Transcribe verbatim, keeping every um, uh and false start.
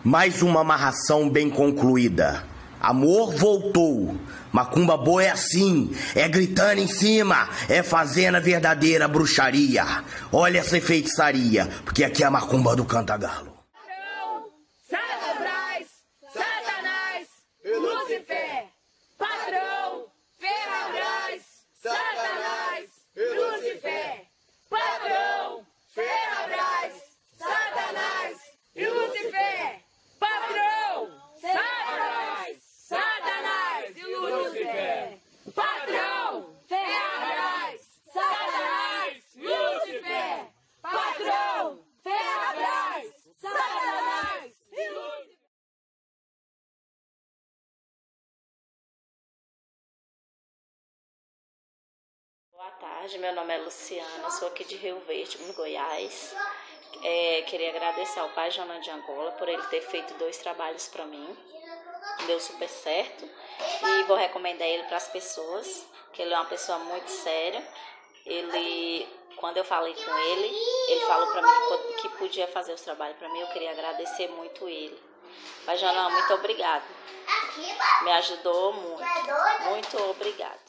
Mais uma amarração bem concluída. Amor voltou. Macumba boa é assim, é gritando em cima, é fazendo a verdadeira bruxaria. Olha essa feitiçaria, porque aqui é a macumba do Cantagalo. Satanás, Satanás, Lúcifer, patrão, Ferrabras, Satanás, Lúcifer, patrão, Ferrabras, Satanás e Lúcifer, patrão, Satanás, Satanás e Lúcifer, patrão, Ferrabras, Satanás, Lúcifer, patrão, Ferrabras, Satanás e Lúcifer. Boa tarde, meu nome é Luciana, sou aqui de Rio Verde, no Goiás. É, queria agradecer ao pai Joana de Angola por ele ter feito dois trabalhos para mim, deu super certo, e vou recomendar ele para as pessoas, que ele é uma pessoa muito séria. Ele, quando eu falei com ele, ele falou para mim que, que podia fazer os trabalhos para mim. Eu queria agradecer muito ele. Pai Joana, muito obrigada, me ajudou muito, muito obrigada.